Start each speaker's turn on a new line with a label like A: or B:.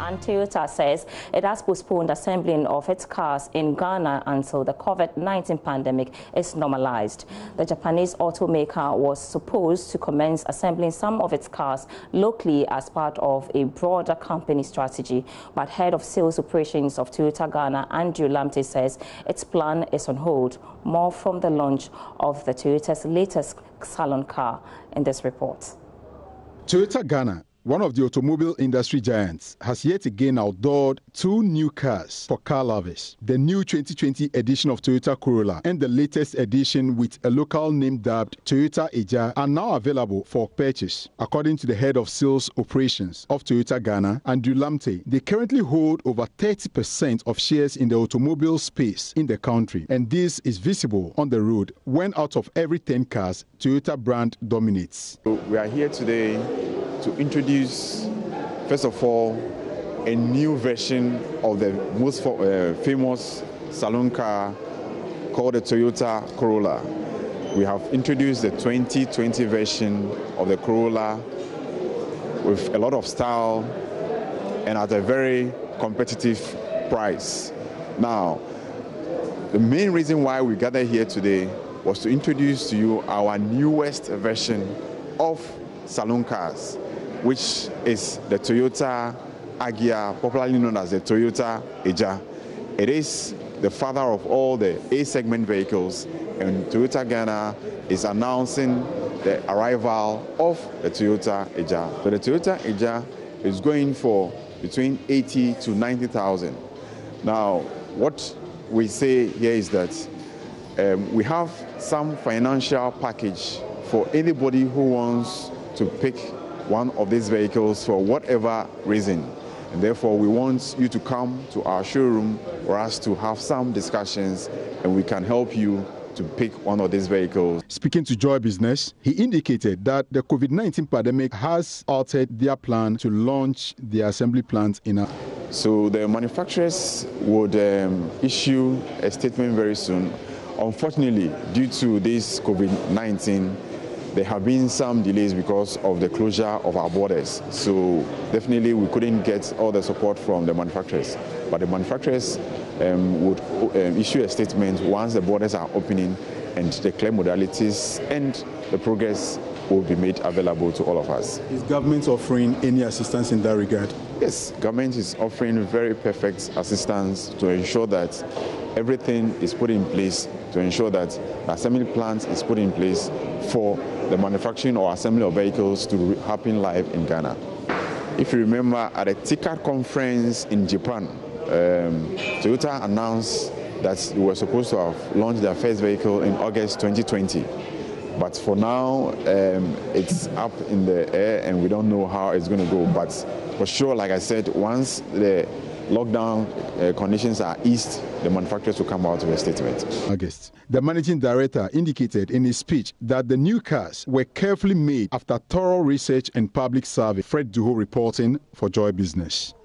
A: and Toyota says it has postponed assembling of its cars in Ghana until the COVID-19 pandemic is normalized. The Japanese automaker was supposed to commence assembling some of its cars locally as part of a broader company strategy, but head of sales operations of Toyota Ghana, Andrew Lamte, says its plan is on hold. More from the launch of the Toyota's latest salon car in this report.
B: Toyota Ghana, one of the automobile industry giants, has yet again outdoored two new cars for car lovers. The new 2020 edition of Toyota Corolla and the latest edition with a local name dubbed Toyota Eja are now available for purchase. According to the head of sales operations of Toyota Ghana, Andrew Lamte, they currently hold over 30% of shares in the automobile space in the country, and this is visible on the road when out of every 10 cars, Toyota brand dominates.
C: We are here today to introduce, first of all, a new version of the most famous saloon car called the Toyota Corolla. We have introduced the 2020 version of the Corolla with a lot of style and at a very competitive price. Now, the main reason why we gathered here today was to introduce to you our newest version of saloon cars, which is the Toyota Agya, popularly known as the Toyota Eja. It is the father of all the A-segment vehicles, and Toyota Ghana is announcing the arrival of the Toyota Eja. So the Toyota Eja is going for between 80 to 90,000. Now, what we say here is that we have some financial package for anybody who wants to pick one of these vehicles for whatever reason. And therefore, we want you to come to our showroom for us to have some discussions, and we can help you to pick one of these vehicles.
B: Speaking to Joy Business, he indicated that the COVID-19 pandemic has altered their plan to launch the assembly plant in a...
C: So the manufacturers would issue a statement very soon. Unfortunately, due to this COVID-19, there have been some delays because of the closure of our borders. So definitely we couldn't get all the support from the manufacturers. But the manufacturers would issue a statement once the borders are opening, and the clear modalities and the progress will be made available to all of us.
B: Is government offering any assistance in that regard?
C: Yes, government is offering very perfect assistance to ensure that everything is put in place, to ensure that the assembly plant is put in place for the manufacturing or assembly of vehicles to happen live in Ghana. If you remember, at a TICAD conference in Japan, Toyota announced that they were supposed to have launched their first vehicle in August 2020. But for now, it's up in the air and we don't know how it's going to go. But for sure, like I said, once the lockdown conditions are eased, the manufacturers will come out with a statement.
B: August. The managing director indicated in his speech that the new cars were carefully made after thorough research and public survey. Fred Duho reporting for Joy Business.